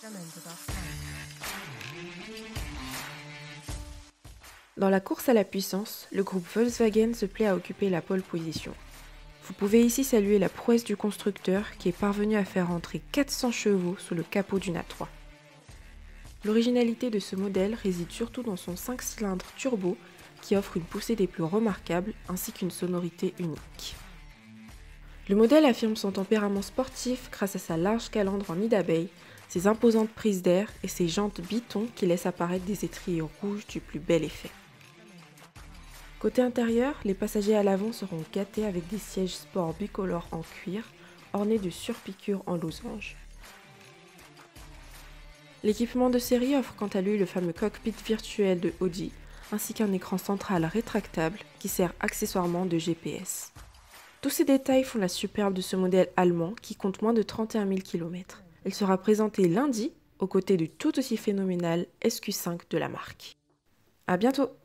Dans la course à la puissance, le groupe Volkswagen se plaît à occuper la pole position. Vous pouvez ici saluer la prouesse du constructeur qui est parvenu à faire entrer 400 chevaux sous le capot d'une A3. L'originalité de ce modèle réside surtout dans son 5 cylindres turbo qui offre une poussée des plus remarquables ainsi qu'une sonorité unique. Le modèle affirme son tempérament sportif grâce à sa large calandre en nid d'abeille, ses imposantes prises d'air et ses jantes biton qui laissent apparaître des étriers rouges du plus bel effet. Côté intérieur, les passagers à l'avant seront gâtés avec des sièges sport bicolores en cuir, ornés de surpiqûres en losange. L'équipement de série offre quant à lui le fameux cockpit virtuel de Audi, ainsi qu'un écran central rétractable qui sert accessoirement de GPS. Tous ces détails font la superbe de ce modèle allemand qui compte moins de 31 000 km. Il sera présenté lundi, aux côtés du tout aussi phénoménal SQ5 de la marque. À bientôt!